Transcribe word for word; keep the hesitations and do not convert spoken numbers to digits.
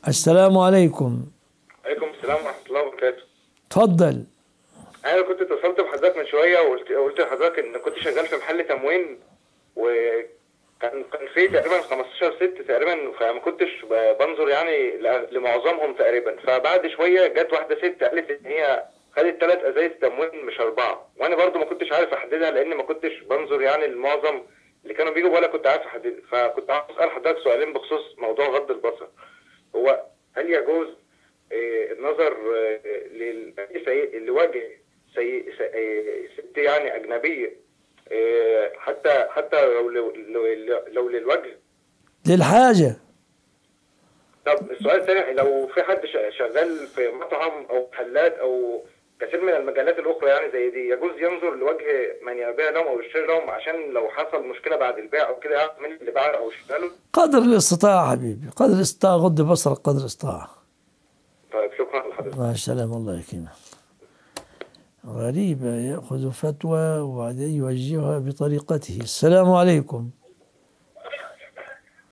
السلام عليكم. عليكم السلام ورحمة الله وبركاته. تفضل. أنا كنت اتصلت بحضرتك من شوية وقلت قلت لحضرتك إن كنت شغال في محل تموين، وكان كان في تقريبا خمستاشر ست تقريبا، فما كنتش ب- بنظر يعني ل- لمعظمهم تقريبا. فبعد شوية جت واحدة ست قالت إن هي خدت ثلاث أزايز تموين مش أربعة، وأنا برضو ما كنتش عارف أحددها لأن ما كنتش بنظر يعني لمعظم اللي كانوا بيجوا، ولا كنت عارف أحددها. فكنت عاوز أسأل حضرتك سؤالين بخصوص موضوع غض البصر. هو هل يجوز آه، النظر آه، لل- سي- لوجه سي- س- آه، ست يعني أجنبية، آه، حتى حتى لو لو, لو, لو للوجه؟ للحاجة. طب السؤال الثاني، لو في حد ش- شغال في مطعم أو محلات أو كثير من المجالات الأخرى يعني زي دي، يجوز ينظر لوجه من يبيع لهم أو يشتري لهم عشان لو حصل مشكلة بعد البيع أو كده يعرف مين اللي باع أو اشترى له؟ قدر الاستطاعة حبيبي، قدر الاستطاعة، غض بصرك قدر الاستطاعة. طيب شكرا لحضرتك. مع السلامة، الله يكرمك. غريبة، يأخذ فتوى وبعدين يوجهها بطريقته. السلام عليكم.